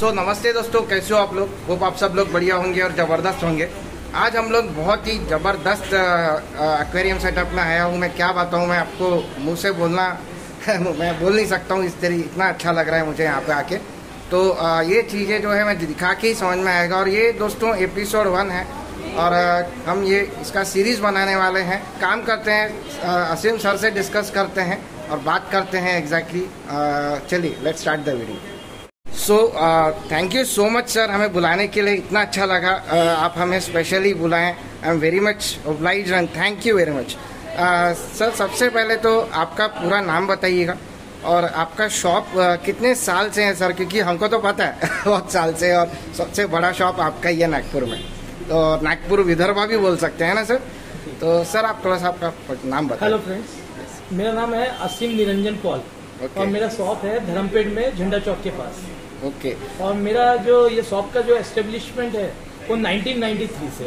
नमस्ते दोस्तों, कैसे हो आप लोग। होप आप सब लोग बढ़िया होंगे और ज़बरदस्त होंगे। आज हम लोग बहुत ही ज़बरदस्त एक्वेरियम सेटअप में आया हूँ। मैं क्या बताऊँ, मैं आपको मुंह से बोलना मैं बोल नहीं सकता हूँ, इस तरह इतना अच्छा लग रहा है मुझे यहाँ पे आके। तो ये चीज़ें जो है मैं दिखा के ही समझ में आएगा। और ये दोस्तों एपिसोड 1 है और हम ये इसका सीरीज़ बनाने वाले हैं। काम करते हैं असीम सर से डिस्कस करते हैं और बात करते हैं एग्जैक्टली। चलिए let's start the video. So thank you so much sir, हमें बुलाने के लिए इतना अच्छा लगा। आप हमें स्पेशली बुलाएं। I am very much obliged and thank you very much. Sir सबसे पहले तो आपका पूरा नाम बताइएगा और आपका शॉप कितने साल से है सर, क्योंकि हमको तो पता है बहुत साल से, और सबसे बड़ा शॉप आपका ही है नागपुर में। तो नागपुर विदर्भा भी बोल सकते हैं ना सर। तो सर आप थोड़ा सा आपका नाम बताइए। हेलो फ्रेंड्स, मेरा नाम है असीम निरंजन पॉल और मेरा शॉप है धर्मपेट में झंडा चौक के पास। ओके। और मेरा जो ये शॉप का जो एस्टेब्लिशमेंट है वो 1993 से।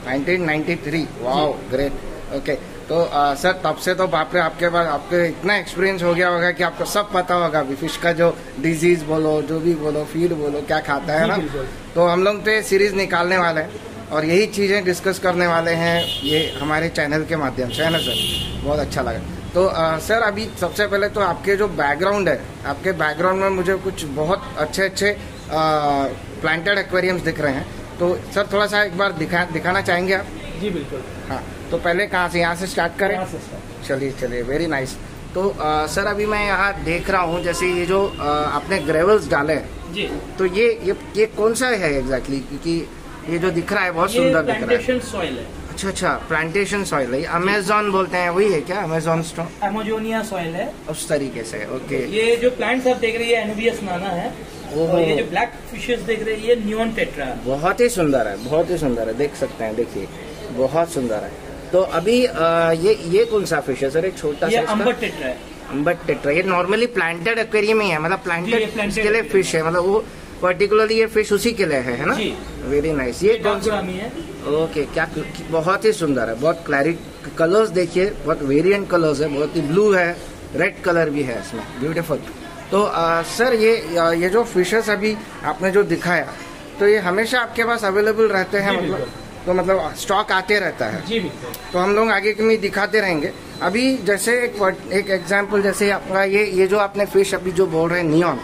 1993, वाओ ग्रेट। ओके। तो सर तब से तो बाप रे आपके पास आपके इतना एक्सपीरियंस हो गया होगा कि आपको सब पता होगा, फिश का जो डिजीज बोलो, जो भी बोलो, फीड बोलो, क्या खाता है ना। तो हम लोग तो ये सीरीज निकालने वाले हैं और यही चीजें डिस्कस करने वाले हैं ये हमारे चैनल के माध्यम से, है ना सर। बहुत अच्छा लगा। तो सर अभी सबसे पहले तो आपके जो बैकग्राउंड है, आपके बैकग्राउंड में मुझे कुछ बहुत अच्छे प्लांटेड एक्वेरियम्स दिख रहे हैं। तो सर थोड़ा सा एक बार दिखाना चाहेंगे आप? जी बिल्कुल। हाँ, तो पहले कहाँ से, यहाँ से स्टार्ट करें? चलिए वेरी नाइस। तो सर अभी मैं यहाँ देख रहा हूँ जैसे ये जो आपने ग्रेवल्स डाले हैं जी, तो ये कौन सा है एग्जैक्टली? क्योंकि ये जो दिख रहा है बहुत सुंदर दिख रहा है। प्लांटेशन सॉइल है। अच्छा, प्लांटेशन सॉइल है। अमेजोन बोलते हैं, वही है क्या? अमेजोन स्टोन, अमेजोनिया सॉइल है उस तरीके से। ओके। ये जो प्लांट्स आप देख रहे हैं एनुबियस नाना है। और ये जो ब्लैक फिशेस देख रहे हैं ये नियॉन टेट्रा है। बहुत ही सुंदर है, बहुत ही सुंदर है, देख सकते हैं, देखिए बहुत सुंदर है। तो अभी ये कौन सा फिश है सर? एक छोटा सा अम्बट टेट्रा है। Amber tetra. ये नॉर्मली प्लांटेड एक्वेरियम ही है, मतलब प्लांटेड के लिए फिश है, मतलब वो पर्टिकुलरली ये फिश उसी के लिए है ना। Very nice. ये कौन सा है? ओके, क्या बहुत ही सुंदर है, बहुत क्लैरिटी। कलर्स देखिए, बहुत वेरिएंट कलर्स है, बहुत ही ब्लू है, रेड कलर भी है इसमें, ब्यूटीफुल। तो सर ये जो फिशेस अभी आपने जो दिखाया, तो ये हमेशा आपके पास अवेलेबल रहते हैं? मतलब स्टॉक आते रहता है? जी बिल्कुल। तो हम लोग आगे में दिखाते रहेंगे। अभी जैसे एक एग्जांपल, जैसे आपका ये जो आपने फिश अभी जो बोल रहे हैं नियॉन,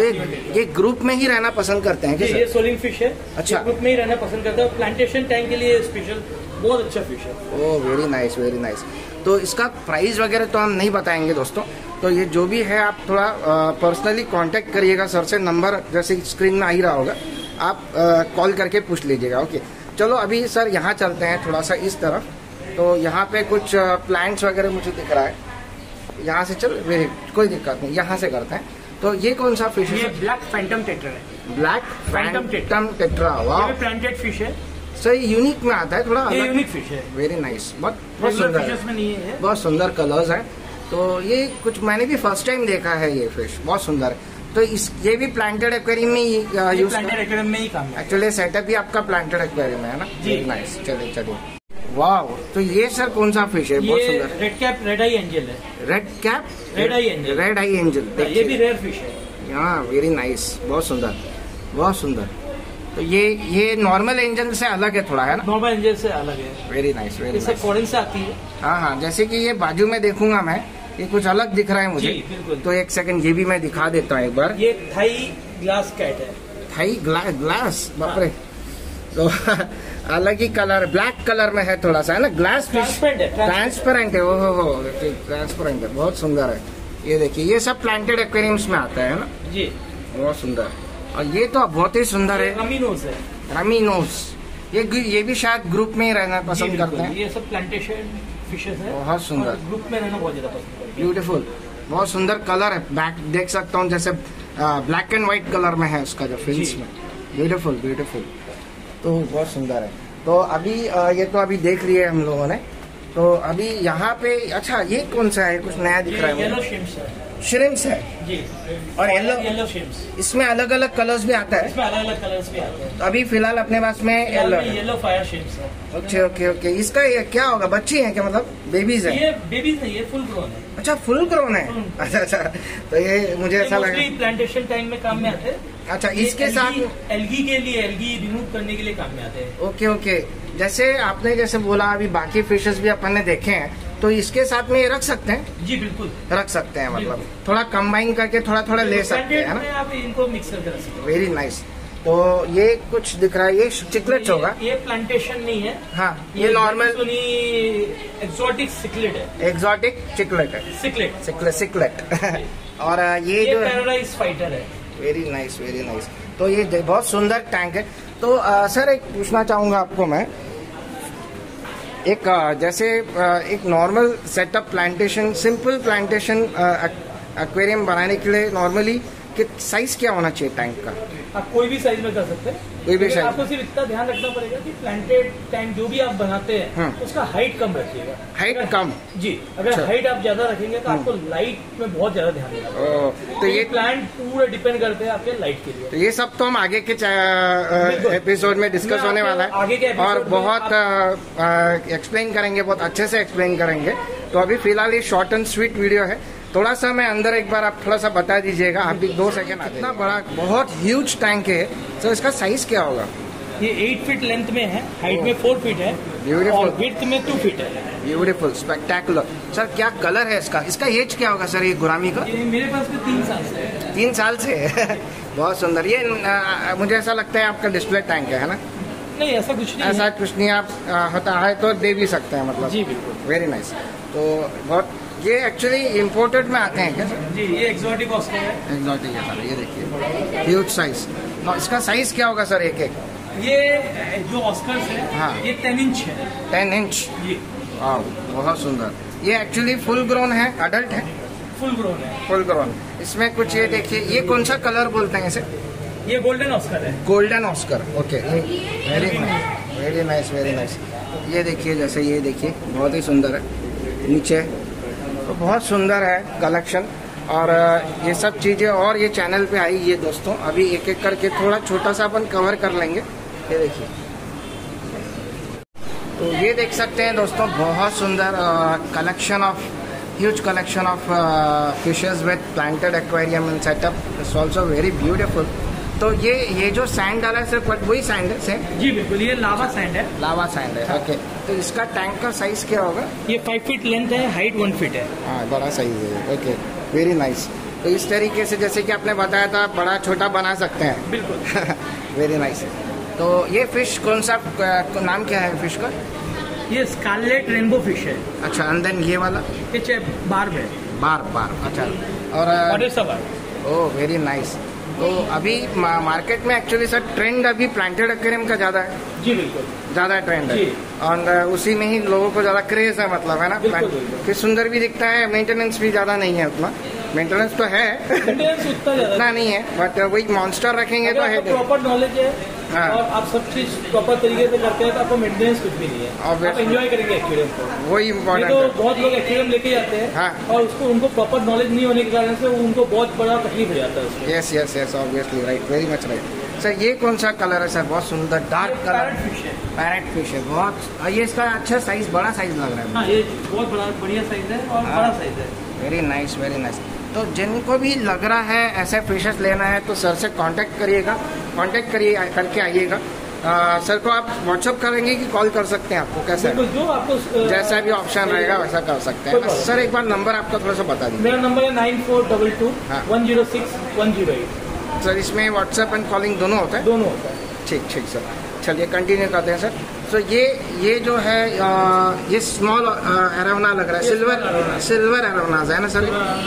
ये ग्रुप में ही रहना पसंद करते हैं? ये सोलिंग फिश है। अच्छा, ग्रुप में ही रहना पसंद करता है। प्लांटेशन टैंक के लिए स्पेशल बहुत अच्छा फिश है। Oh very nice, very nice. तो इसका प्राइस वगैरह तो हम नहीं बताएंगे दोस्तों, तो ये जो भी है आप थोड़ा पर्सनली कांटेक्ट करिएगा सर से। नंबर जैसे स्क्रीन में आ ही रहा होगा, आप कॉल करके पूछ लीजिएगा। ओके, चलो अभी सर यहाँ चलते हैं थोड़ा सा इस तरफ। तो यहाँ पे कुछ प्लांट्स वगैरह मुझे दिख रहा है, यहाँ से चल, कोई दिक्कत नहीं, यहाँ से करते हैं। तो ये कौन सा फिश है? ये ब्लैक फैंटम टेट्रा है। ब्लैक फैंटम टेट्रा, वाह। ये प्लांटेड फिश है सर, यूनिक में आता है थोड़ा, ये यूनिक फिश है। वेरी नाइस, बहुत सुंदर है, बहुत सुंदर कलर्स है। तो ये कुछ मैंने भी फर्स्ट टाइम देखा है, ये फिश बहुत सुंदर है। तो ये भी प्लांटेड एक्वेरियम में ही प्लांटेड एक्वेरियम में ही काम है। एक्चुअली सेटअप भी आपका प्लांटेड एक्वेरियम में है ना। Very nice. चलिए वाह। तो ये सर कौन सा फिश है? बहुत सुंदर। Red cap red eye angel है। Red cap red eye angel, red eye angel, ये भी रेयर फिश है। हाँ वेरी नाइस, बहुत सुंदर, बहुत सुंदर। तो ये नॉर्मल एंजल से अलग है थोड़ा, है ना? नॉर्मल एंजल से अलग है। Very nice, very nice. Foreign से आती है। हाँ, जैसे कि ये बाजू में देखूंगा मैं, ये कुछ अलग दिख रहा है मुझे। तो एक सेकंड ये भी मैं दिखा देता हूँ एक बार। ये थाई ग्लास कैट है। थाई ग्लास, बाप रे। तो अलग ही कलर, ब्लैक कलर में है थोड़ा सा, है ना। ग्लास फिश, ट्रांसपेरेंट है। ओहो, ट्रांसपेरेंट है, बहुत सुंदर है। ये देखिए, ये सब प्लांटेड एक्वेरियम्स में आता है ना जी, बहुत सुंदर। और ये तो बहुत ही सुंदर है, रमीनोस है। रमीनोस, ये भी शायद ग्रुप में ही रहना पसंद करते हैं। ये सब प्लांटेशन फिशेस है, बहुत सुंदर, ग्रुप में रहना बहुत ज्यादा पसंद करते हैं। ब्यूटीफुल, बहुत सुंदर कलर है। बैक देख सकता हूँ, जैसे ब्लैक एंड व्हाइट कलर में है उसका जो फिन्स में। ब्यूटीफुल, तो बहुत सुंदर है। तो अभी ये तो अभी देख लिए हम लोगों ने। तो अभी यहाँ पे अच्छा ये कौन सा है, कुछ नया दिख रहा है? येलो श्रिम्प्स है। श्रिम्प्स है जी, और येलो श्रिम्प्स। इसमें अलग अलग कलर्स भी आता है? इसमें अलग अलग कलर्स भी आते हैं। तो अभी फिलहाल अपने पास में येलो फायर श्रिम्प्स है। Okay okay okay. इसका ये क्या होगा, बच्ची है क्या, मतलब बेबीज है? ये बेबीज नहीं, ये फुल ग्रोन है। अच्छा फुल ग्रोन है। अच्छा अच्छा, तो ये मुझे ऐसा लगा प्लांटेशन टाइम में काम में आते हैं। अच्छा इसके साथ एल्गी के लिए, एल्गी रिमूव करने के लिए काम में आते हैं। Okay okay. जैसे आपने जैसे बोला अभी बाकी फिशेस भी अपन ने देखे हैं, तो इसके साथ में ये रख सकते हैं? जी बिल्कुल रख सकते हैं, मतलब थोड़ा कंबाइन करके थोड़ा थोड़ा ले सकते हैं, है ना? आप इनको मिक्स करके रख सकते हैं। Very nice. तो ये कुछ दिख रहा है, ये चिकलेट्स होगा? ये प्लांटेशन नहीं है। हाँ ये नॉर्मल एक्सोटिक सिकलेट है। एक्सोटिक चिकलेट है। सिकलेट सिकलेट और ये जो पैराडाइज फाइटर है। Very nice very nice. तो ये बहुत सुंदर टैंक है। तो सर एक पूछना चाहूंगा आपको मैं, एक जैसे एक normal setup plantation, simple plantation aquarium बनाने के लिए नॉर्मली कि साइज क्या होना चाहिए टैंक का? आप कोई भी साइज में कर सकते हैं, कोई भी साइज। आपको सिर्फ इतना ध्यान रखना पड़ेगा कि प्लांटेड टैंक जो भी आप बनाते हैं उसका हाइट कम रखिएगा। हाइट कम? जी, अगर हाइट आप ज्यादा रखेंगे तो आपको लाइट में बहुत ज्यादा ध्यान देना। तो ये प्लांट पूरा डिपेंड करते हैं आपके लाइट के लिए। तो ये सब तो हम आगे के एपिसोड में डिस्कस होने वाला है, आगे के और बहुत एक्सप्लेन करेंगे, बहुत अच्छे से एक्सप्लेन करेंगे। तो अभी फिलहाल ये शॉर्ट एंड स्वीट वीडियो है। थोड़ा सा मैं अंदर एक बार आप थोड़ा सा बता दीजिएगा, आप भी 2 सेकेंड। इतना बड़ा बहुत ह्यूज टैंक है सर, इसका साइज क्या होगा? ये 8 फीट लेंथ में है, हाइट में 4 फीट है, ब्यूटीफुल, और विड्थ में 2 फीट है। Beautiful, spectacular. सर क्या कलर है इसका? इसका एज क्या होगा सर ये गुरामी का? ये मेरे पास में 3 साल से है। 3 साल से बहुत सुंदर। ये मुझे ऐसा लगता है आपका डिस्प्ले टैंक है ना? नहीं ऐसा कुछ नहीं, ऐसा कुछ नहीं। आप होता है तो दे भी सकते हैं, मतलब। जी बिल्कुल। Very nice. तो बहुत ये एक्चुअली इम्पोर्टेड में आते हैं क्या सर? जी ये एक्सोटिक ऑस्कर है। एक्सोटिक है सर, ये देखिए ह्यूज साइज। तो इसका साइज क्या होगा सर एक एक? ये जो ऑस्कर्स है, हाँ, ये 10 इंच है। 10 इंच? जी बहुत सुंदर। ये एक्चुअली फुल ग्रोन है, अडल्ट है? फुल ग्रोन है। Full grown. इसमें कुछ ये देखिए, ये कौन सा कलर बोलते हैं इसे? ये गोल्डन ऑस्कर है। Golden oscar, okay. Very nice very nice very nice. ये देखिए, जैसे ये देखिए बहुत ही सुंदर है नीचे, तो बहुत सुंदर है कलेक्शन। और ये सब चीज़ें और ये चैनल पे आई ये दोस्तों, अभी एक एक करके थोड़ा छोटा सा अपन कवर कर लेंगे। ये देखिए, तो ये देख सकते हैं दोस्तों, बहुत सुंदर collection of huge collection of fishes with planted aquarium and setup. It's also very beautiful. तो ये जो सैंड डाला है सर, वही सैंड है सेम? जी बिल्कुल, ये लावा सैंड है। लावा सैंड है, ओके। तो इसका टैंक का साइज क्या होगा? ये 5 फीट लेंथ है, हाइट 1 फीट है। हाँ, बड़ा साइज है, ओके। Very nice. तो इस तरीके से जैसे कि आपने बताया था, बड़ा छोटा बना सकते हैं। बिल्कुल। Very nice. तो ये फिश कौन सा, नाम क्या है फिश का? ये स्कारलेट रेनबो फिश है। अच्छा, एंड देन ये वाला? ये बार्ब है। बार, अच्छा। और ओह वेरी नाइस। तो अभी मार्केट में एक्चुअली सर ट्रेंड अभी प्लांटेड एक्वेरियम का ज्यादा है। जी बिल्कुल, ज्यादा ट्रेंड है, और उसी में ही लोगों को ज्यादा क्रेज है, मतलब है ना। फिर सुंदर भी दिखता है, मेंटेनेंस भी ज्यादा नहीं है उतना। मेंटेनेंस तो है, उतना नहीं है, बट वही मॉन्स्टर रखेंगे तो है। प्रॉपर नॉलेज है, हाँ, और आप सब चीज प्रॉपर तरीके से करते हैं तो आपको मेंटेनेंस कुछ भी नहीं है, आप एंजॉय करेंगे एक्वेरियम को। वही इम्पोर्टेंट है। तो बहुत लोग एक्वेरियम लेके जाते हैं, हाँ, और उसको उनको प्रॉपर नॉलेज नहीं होने के कारण से उनको बहुत बड़ा तकलीफ हो जाता है। Yes yes yes, obviously, right, very much right. Sir ये कौन सा कलर है सर? बहुत सुंदर डार्क कलर। पैरेट फिश है। पैरेट फिश है, बहुत। ये इसका अच्छा साइज, बड़ा साइज लग रहा है। हाँ, ये बहुत बढ़िया साइज है और बड़ा साइज है। Very nice very nice. तो जिनको भी लग रहा है ऐसे फिशेस लेना है तो सर से कांटेक्ट करिएगा, करके आइएगा। सर को आप व्हाट्सअप करेंगे कि कॉल कर सकते हैं आपको? कैसे? जो आपको जैसा भी ऑप्शन रहेगा वैसा कर सकते हैं। सर एक बार नंबर आपका थोड़ा सा बता दीजिए। मेरा नंबर है 9422 106 108। सर इसमें व्हाट्सएप एंड कॉलिंग दोनों होता है? दोनों होता है। ठीक सर, चलिए कंटिन्यू करते हैं सर। तो ये जो है ये स्मॉल एरोना लग रहा है, सिल्वर एरोनाज है ना सर?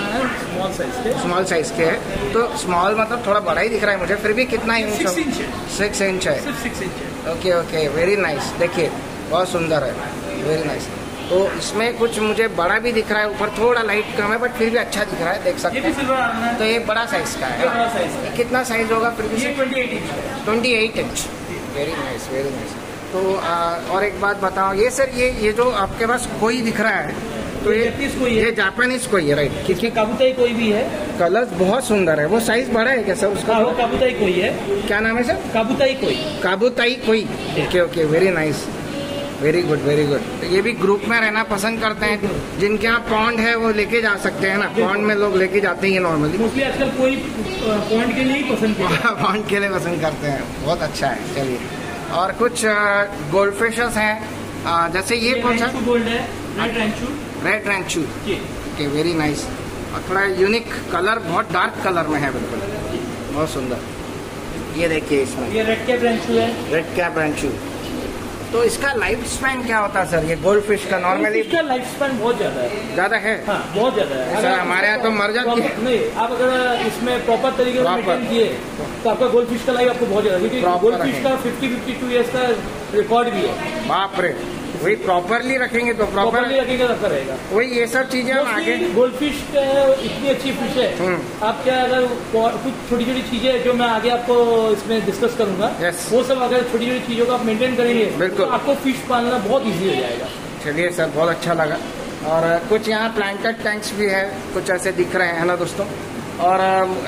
स्मॉल साइज के है, तो स्मॉल मतलब थोड़ा बड़ा ही दिख रहा है मुझे, फिर भी कितना इंच? 6 इंच है। 6 इंच है, 6 इंच है। Okay, very nice. देखिए बहुत सुंदर है, वेरी नाइस। तो इसमें कुछ मुझे बड़ा भी दिख रहा है, ऊपर थोड़ा लाइट कम है बट फिर भी अच्छा दिख रहा है, देख सकते हैं। तो ये बड़ा साइज का है, कितना साइज होगा फिर भी? 28 inch. 28 inch, very nice very nice. तो और एक बात बताओ, ये सर ये जो आपके पास कोई दिख रहा है, तो ये जापानीज कोई है, राइट? किसकी काबुताई कोई भी है। कलर बहुत सुंदर है। वो साइज बड़ा है क्या सर उसका? वो काबुताई कोई है। क्या नाम है सर? काबुताई कोई। काबुताई कोई। Okay okay, very nice, very good very good. तो ये भी ग्रुप में रहना पसंद करते हैं। जिनके यहाँ पॉन्ड है वो लेके जा सकते हैं ना, पॉन्ड में लोग लेके जाते हैं नॉर्मली। मोस्टली आजकल कोई पॉन्ड के लिए ही पसंद करता है। पॉन्ड के लिए पसंद करते हैं, बहुत अच्छा है। चलिए, और कुछ गोल्ड फिशेस हैं, जैसे ये कौन सा? गोल्ड है, red ranchu. Red ranchu, okay, very nice. और थोड़ा यूनिक कलर, बहुत डार्क कलर में है, बिल्कुल बहुत सुंदर। ये देखिए इसमें ये रेड कैप रैंचू है। Red cap ranchu. तो इसका लाइफ स्पैन क्या होता है सर, ये गोल्ड फिश का? नॉर्मली इसका लाइफ स्पैन बहुत ज्यादा है। ज्यादा है? हाँ, बहुत ज्यादा है सर। हमारे यहाँ तो मर जाती है। नहीं, आप अगर इसमें प्रॉपर तरीके से मेंटेन किए तो आपका गोल्ड फिश का लाइफ आपको बहुत ज्यादा, क्योंकि गोल्ड फिश का 50-52 ईयर्स का रिकॉर्ड भी है। बाप रे, वही प्रॉपरली रखेंगे तो प्रॉपरली रखेंगे तो रहेगा। वही ये सब चीजें हम आगे। गोल्ड फिश इतनी अच्छी फिश है, आप क्या अगर कुछ छोटी छोटी चीजें जो मैं आगे आपको इसमें डिस्कस करूंगा, वो सब अगर छोटी छोटी चीजों को आप मेंटेन करेंगे तो आपको फिश पालना बहुत इजी हो जाएगा। चलिए सर, बहुत अच्छा लगा। और कुछ यहाँ प्लांटेड टैंक्स भी है, कुछ ऐसे दिख रहे हैं ना दोस्तों। और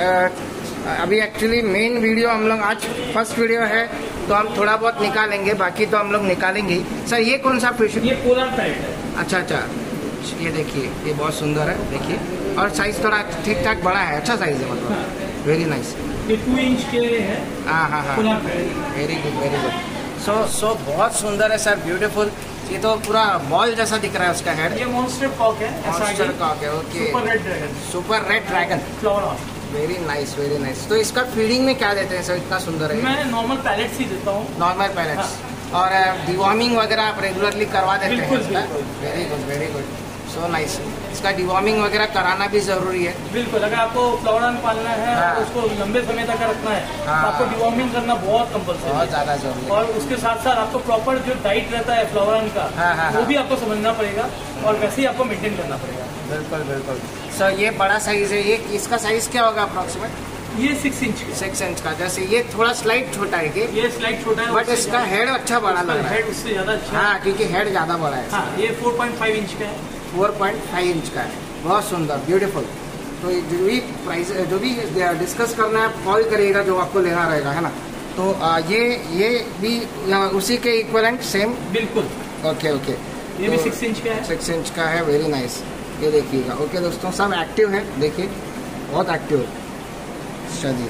अभी एक्चुअली मेन वीडियो हम लोग, आज फर्स्ट वीडियो है तो हम थोड़ा बहुत निकालेंगे, बाकी तो हम लोग निकालेंगे ही। सर ये कौन सा फिश है? ये पोलर पैट है। अच्छा अच्छा, ये देखिए, ये बहुत सुंदर है, देखिए। और साइज थोड़ा ठीक ठाक बड़ा है, अच्छा साइज है, मतलब वेरी नाइस। ये 2 इंच के है। हाँ हाँ हाँ, very good very good. So बहुत सुंदर है सर, ब्यूटीफुल। ये तो पूरा बॉल जैसा दिख रहा है उसका हेड। ये मॉन्स्टर कॉक है। मॉन्स्टर कॉक है, okay. Super red dragon. Super red dragon, flora. Very nice very nice. तो इसका फीडिंग में क्या देते हैं सर, इतना सुंदर है? मैं नॉर्मल पैलेट्स ही देता हूँ। Normal pallets. और डिवॉर्मिंग वगैरह आप रेगुलरली करवा देते हैं? Very good very good, so nice. इसका डिवॉर्मिंग वगैरह कराना भी जरूरी है? बिल्कुल, अगर आपको फ्लोरन पालना है और उसको लंबे समय तक रखना है तो आपको डिवॉर्मिंग करना बहुत कंपल्सरी है, बहुत ज्यादा जरूरी है। और उसके साथ साथ आपको प्रॉपर जो डाइट रहता है फ्लोरन का, वो भी आपको समझना पड़ेगा और वैसे ही आपको मेंटेन करना पड़ेगा। बिल्कुल बिल्कुल सर। ये बड़ा साइज है, ये इसका साइज क्या होगा अप्रोक्सीमेट? ये 6 इंच 6 इंच का। जैसे ये थोड़ा स्लाइड छोटा है कि? ये स्लाइड छोटा है, बट इसका हेड अच्छा बड़ा लग रहा है। हेड उससे ज्यादा अच्छा। हाँ, क्योंकि हेड ज्यादा बड़ा है। हाँ, ये 4.5 इंच का है। 4.5 इंच का है, बहुत सुंदर, ब्यूटीफुल। तो जो भी प्राइस, जो भी डिस्कस करना है, कॉल करिएगा जो आपको लेना रहेगा, है ना? तो ये भी उसी के इक्वलेंट सेम? बिल्कुल। ओके ओके, ये भी 6 इंच का है। 6 इंच का है, वेरी नाइस। ये देखिएगा। ओके दोस्तों, सब एक्टिव है, देखिए बहुत एक्टिव है। चलिए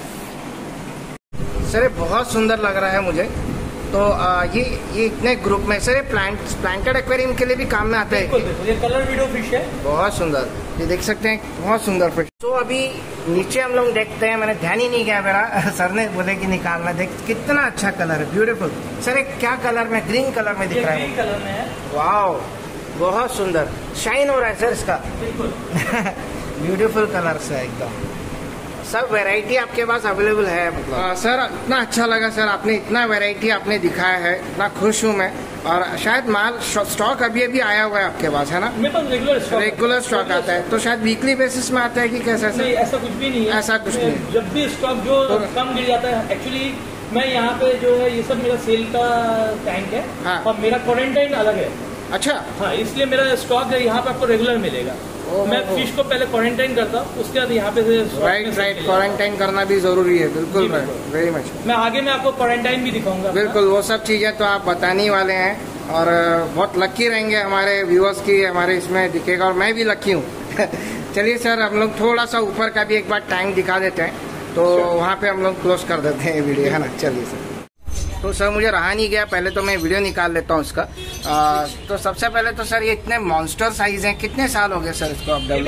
सर, ये बहुत सुंदर लग रहा है मुझे। तो ये इतने ग्रुप में सर, ये प्लांटेड एक्वेरियम के लिए भी काम में आता है? ये कलर विडो फिश है, बहुत सुंदर। ये देख सकते हैं, बहुत सुंदर फिश। तो अभी नीचे हम लोग देखते हैं, मैंने ध्यान ही नहीं किया मेरा, सर ने बोले कि निकालना। देख कितना अच्छा कलर है, ब्यूटीफुल। सर एक क्या कलर में? ग्रीन कलर में दिख रहा है। ग्रीन कलर में है। वाओ, बहुत सुंदर शाइन हो रहा है सर इसका। बिल्कुल। ब्यूटीफुल कलर से एकदम। सब वैरायटी आपके पास अवेलेबल है मतलब? सर इतना अच्छा लगा सर, आपने इतना वैरायटी आपने दिखाया है, इतना खुश हूँ मैं। और शायद माल स्टॉक अभी अभी आया हुआ है आपके पास, है ना? मेरे पास रेगुलर स्टॉक आता है। तो शायद वीकली बेसिस में आता है कि कैसा? नहीं, ऐसा कुछ भी नहीं है। ऐसा कुछ नहीं, जब भी स्टॉक जो कम गिर जाता है। एक्चुअली मैं यहाँ पे जो है, ये सब मेरा सेल का टैंक है। हाँ। और मेरा क्वारंटाइन अलग है। अच्छा। हाँ, इसलिए मेरा स्टॉक यहाँ पे आपको रेगुलर मिलेगा। मैं फिश को पहले क्वारंटाइन करता हूँ, उसके बाद यहाँ पे राइट क्वारंटाइन करना भी जरूरी है। बिल्कुल वेरी मच। मैं आगे में आपको क्वारंटाइन भी दिखाऊंगा। बिल्कुल, वो सब चीजें तो आप बताने ही वाले हैं। और बहुत लकी रहेंगे हमारे व्यूअर्स की, हमारे इसमें दिखेगा, और मैं भी लकी हूँ। चलिए सर, हम लोग थोड़ा सा ऊपर का भी एक बार टैंक दिखा देते हैं, तो वहाँ पे हम लोग क्लोज कर देते हैं वीडियो, है ना? चलिए सर। तो सर मुझे रहा नहीं गया, पहले तो मैं वीडियो निकाल लेता हूँ इसका। तो सबसे पहले तो सर, ये इतने मॉन्स्टर साइज हैं, कितने साल हो गए सर इसको आप डेवलप?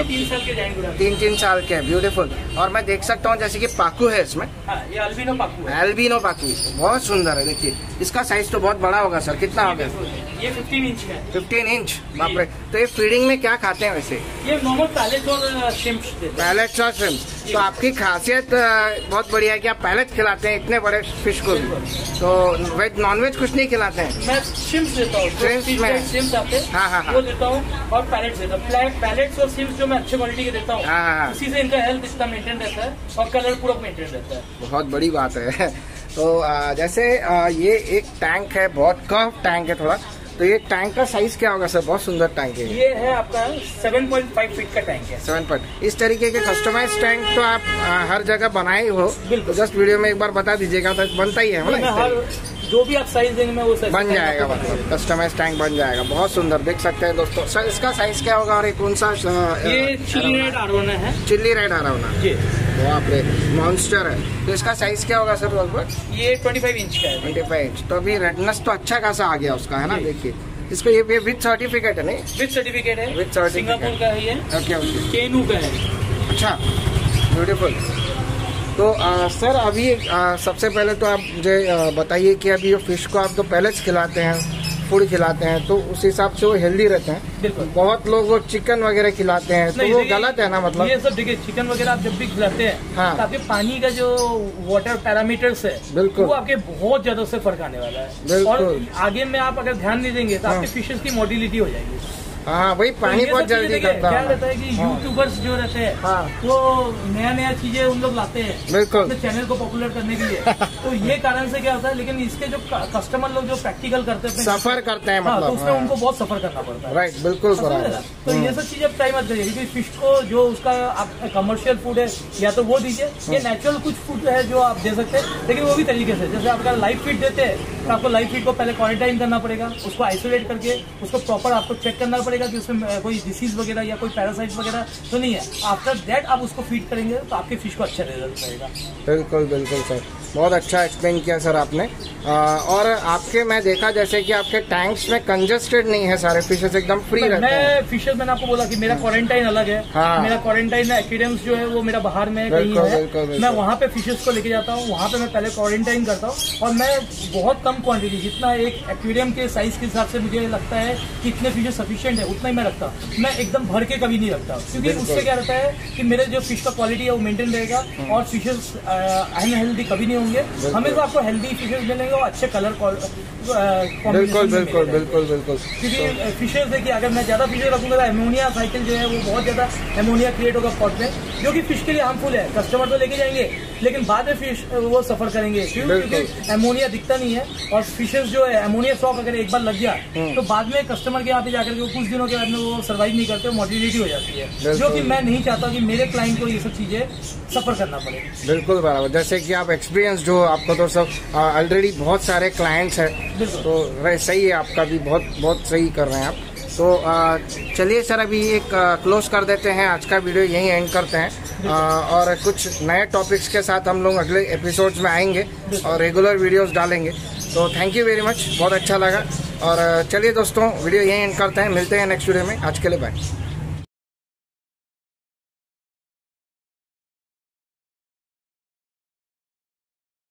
3 साल के, ब्यूटीफुल। और मैं देख सकता हूँ जैसे कि पाकू है इसमें। ये अल्बिनो पाकू है। अल्बिनो पाकू बहुत सुंदर है। देखिए इसका साइज तो बहुत बड़ा होगा सर, कितना हो गया? ये 15 इंच है। 15 इंच, बाप रे। तो ये फीडिंग में क्या खाते हैं वैसे? ये नॉर्मल पैलेट्स और श्रिम्प्स देते हैं। पैलेट्स और श्रिम्प्स। तो आपकी खासियत बहुत बढ़िया है कि आप पैलेट खिलाते हैं इतने बड़े फिश को भी। तो वेज नॉन वेज कुछ नहीं खिलाते हैं? मैं श्रिम्प्स देता हूँ। श्रिम्प्स आते हैं, हाँ, वो देता हूँ, और पैलेट्स देता हूँ। पैलेट्स और श्रिम्प्स जो मैं अच्छे क्वालिटी के देता हूँ, उसी से इनका हेल्थ इतना मेंटेन रहता है और कलर पूरा मेंटेन रहता है। बहुत बड़ी बात है। तो जैसे ये एक टैंक है, बहुत कर्व टैंक है थोड़ा, तो ये टैंक का साइज क्या होगा सर? बहुत सुंदर टैंक है। ये है आपका 7.5 फीट का टैंक है। 7. इस तरीके के कस्टमाइज टैंक तो आप हर जगह बनाए हो, तो जस्ट वीडियो में एक बार बता दीजिएगा, तो बनता ही है ना, जो भी आप साइज देंगे मैं वो साइज बन जाएगा, मतलब कस्टमाइज टैंक बन जाएगा। बहुत सुंदर देख सकते हैं दोस्तों। सर इसका साइज क्या होगा और ये कौन सा? ये चिल्ली रेड अरोना है। चिल्ली रेड अरोना जी, बाप रे मॉन्स्टर है। तो इसका साइज क्या होगा सर लगभग? ये 25 इंच का है। 25 इंच। तो अभी रेडनेस तो अच्छा खासा आ गया उसका, है ना? देखिए इसको, ये विद सर्टिफिकेट है नहीं? विद सर्टिफिकेट है, विद सर्टिफिकेट, सिंगापुर का है ये। ओके केनू का है। अच्छा, ब्यूटीफुल। तो सर अभी सबसे पहले तो आप मुझे बताइए कि अभी ये फिश को आप तो पैलेट्स खिलाते हैं, फूड खिलाते हैं, तो उस हिसाब से वो हेल्दी रहते हैं। बिल्कुल। बहुत लोग वो चिकन वगैरह खिलाते हैं, तो वो गलत है ना? मतलब ये सब देखिए, चिकन वगैरह आप जब भी खिलाते हैं, हाँ, तो आपके पानी का जो वाटर पैरामीटर्स है, बिल्कुल, वो आपके बहुत ज्यादा उससे फर्क आने वाला है। और आगे में आप अगर ध्यान नहीं देंगे तो आपके फिशेस की मोटिलिटी हो जाएगी। हाँ, वही पानी बहुत जल्दी करता है। क्या रहता है कि यूट्यूबर्स जो रहते हैं, वो नया चीजें उन लोग लाते हैं, बिल्कुल, अपने चैनल को पॉपुलर करने के लिए। तो ये कारण से क्या होता है, लेकिन इसके जो कस्टमर लोग जो प्रैक्टिकल करते हैं, सफर करते हैं, मतलब तो उसमें उनको बहुत सफर करना पड़ता है। राइट, बिल्कुल। तो ये सब चीजें ट्राई मत करिए, क्योंकि फिश को जो उसका आप कमर्शियल फूड है या तो वो दीजिए, या नेचुरल कुछ फूड है जो आप दे सकते हैं, लेकिन वो भी तरीके से। जैसे आप अगर लाइव फीड देते हैं तो आपको लाइव फीड को पहले क्वारंटाइन करना पड़ेगा, उसको आइसोलेट करके उसको प्रॉपर आपको चेक करना पड़ेगा कि उसमें कोई डिसीज वगैरह या कोई पैरासाइट वगैरह तो नहीं है। आफ्टर दैट आप उसको फीड करेंगे तो आपके फिश को अच्छा रिजल्ट रहेगा। बिल्कुल बिल्कुल सर, बहुत अच्छा एक्सप्लेन किया सर आपने। और आपके मैं देखा जैसे कि आपके टैंक्स में कंजेस्टेड नहीं है, सारे फिशेस एकदम फ्री रहते हैं। फिशेस मैंने आपको बोला कि मेरा क्वारंटाइन अलग है। हाँ। मेरा क्वारंटाइन एक्वेरियम्स जो है वो मेरा बाहर में कहीं है। मैं वहाँ पे फिशेस को लेके जाता हूँ, वहाँ पे मैं पहले क्वारंटाइन करता हूँ, और मैं बहुत कम क्वांटिटी, जितना एक एक्वेरियम के साइज के हिसाब से मुझे लगता है कि इतने फिशेस सफिशिएंट है, उतना ही मैं रखता हूँ। मैं एकदम भर के कभी नहीं रखता, क्योंकि उससे क्या रहता है कि मेरे जो फिश का क्वालिटी है वो मेंटेन रहेगा, और फिशेस अनहेल्दी कभी नहीं होंगे। हमेशा आपको हेल्दी फिशेस मिलेंगे और अच्छे कलर बिल्कुल बिल्कुल बिल्कुल बिल्कुल। क्योंकि फिशेस देखिए, अगर मैं ज्यादा फिशेस रखूंगा तो एमोनिया साइकिल जो है वो बहुत ज्यादा एमोनिया क्रिएट होगा पॉट में, जो कि फिश के लिए हार्मफुल है। कस्टमर तो लेके जाएंगे, लेकिन बाद में फिश वो सफर करेंगे, क्योंकि एमोनिया दिखता नहीं है। और फिशेस जो है एमोनिया शॉक अगर एक बार लग गया तो बाद में कस्टमर के यहाँ पे जाकर के कुछ दिनों के बाद में वो सर्वाइव नहीं करते, मोर्टिलिटी हो जाती है, जो कि मैं नहीं चाहता कि मेरे क्लाइंट को ये सब चीजें सफर करना पड़े। बिल्कुल बराबर, जैसे कि आप एक्सपीरियंस जो आपको तो सब ऑलरेडी बहुत सारे क्लाइंट्स हैं, तो सही है, आपका भी बहुत सही कर रहे हैं आप। तो चलिए सर, अभी एक क्लोज कर देते हैं, आज का वीडियो यहीं एंड करते हैं, और कुछ नए टॉपिक्स के साथ हम लोग अगले एपिसोड्स में आएंगे और रेगुलर वीडियोस डालेंगे। तो थैंक यू वेरी मच, बहुत अच्छा लगा। और चलिए दोस्तों, वीडियो यहीं एंड करते हैं, मिलते हैं नेक्स्ट वीडियो में। आज के लिए बाय।